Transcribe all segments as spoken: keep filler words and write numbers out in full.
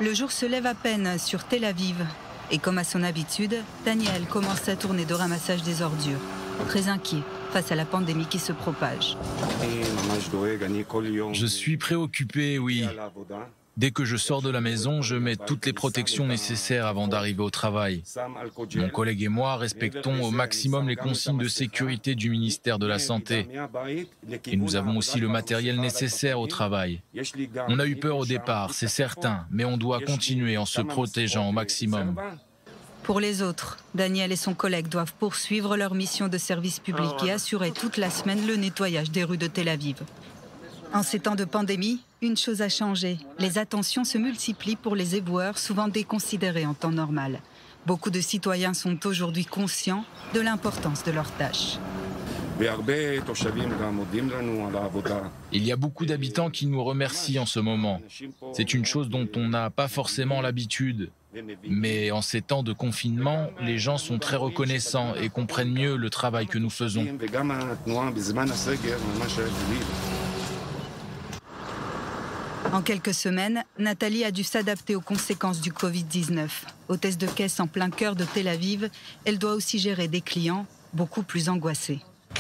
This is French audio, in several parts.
Le jour se lève à peine sur Tel Aviv. Et comme à son habitude, Daniel commence sa tournée de ramassage des ordures. Très inquiet face à la pandémie qui se propage. Je suis préoccupé, oui. Dès que je sors de la maison, je mets toutes les protections nécessaires avant d'arriver au travail. Mon collègue et moi respectons au maximum les consignes de sécurité du ministère de la Santé. Et nous avons aussi le matériel nécessaire au travail. On a eu peur au départ, c'est certain, mais on doit continuer en se protégeant au maximum. Pour les autres, Daniel et son collègue doivent poursuivre leur mission de service public et assurer toute la semaine le nettoyage des rues de Tel Aviv. En ces temps de pandémie, une chose a changé. Les attentions se multiplient pour les éboueurs, souvent déconsidérés en temps normal. Beaucoup de citoyens sont aujourd'hui conscients de l'importance de leur tâche. Il y a beaucoup d'habitants qui nous remercient en ce moment. C'est une chose dont on n'a pas forcément l'habitude. Mais en ces temps de confinement, les gens sont très reconnaissants et comprennent mieux le travail que nous faisons. En quelques semaines, Nathalie a dû s'adapter aux conséquences du Covid dix-neuf. Hôtesse de caisse en plein cœur de Tel Aviv, elle doit aussi gérer des clients beaucoup plus angoissés.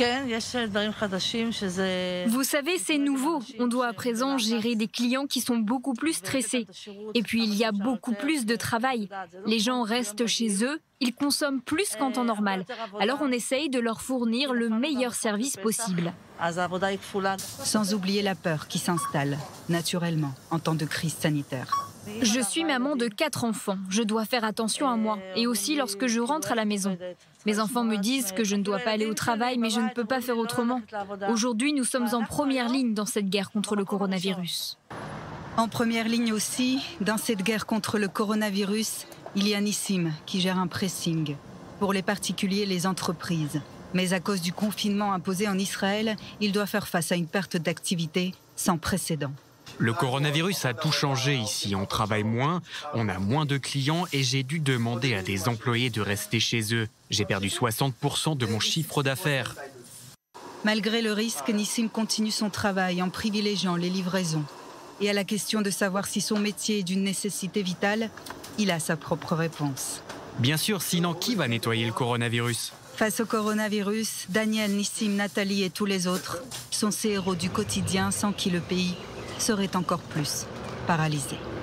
Vous savez, c'est nouveau. On doit à présent gérer des clients qui sont beaucoup plus stressés. Et puis, il y a beaucoup plus de travail. Les gens restent chez eux, ils consomment plus qu'en temps normal. Alors, on essaye de leur fournir le meilleur service possible. Sans oublier la peur qui s'installe, naturellement, en temps de crise sanitaire. Je suis maman de quatre enfants. Je dois faire attention à moi et aussi lorsque je rentre à la maison. Mes enfants me disent que je ne dois pas aller au travail, mais je ne peux pas faire autrement. Aujourd'hui, nous sommes en première ligne dans cette guerre contre le coronavirus. En première ligne aussi, dans cette guerre contre le coronavirus, il y a Nissim qui gère un pressing pour les particuliers et les entreprises. Mais à cause du confinement imposé en Israël, il doit faire face à une perte d'activité sans précédent. Le coronavirus a tout changé ici. On travaille moins, on a moins de clients et j'ai dû demander à des employés de rester chez eux. J'ai perdu soixante pour cent de mon chiffre d'affaires. Malgré le risque, Nissim continue son travail en privilégiant les livraisons. Et à la question de savoir si son métier est d'une nécessité vitale, il a sa propre réponse. Bien sûr, sinon qui va nettoyer le coronavirus ? Face au coronavirus, Daniel, Nissim, Nathalie et tous les autres sont ces héros du quotidien sans qui le pays serait encore plus paralysé.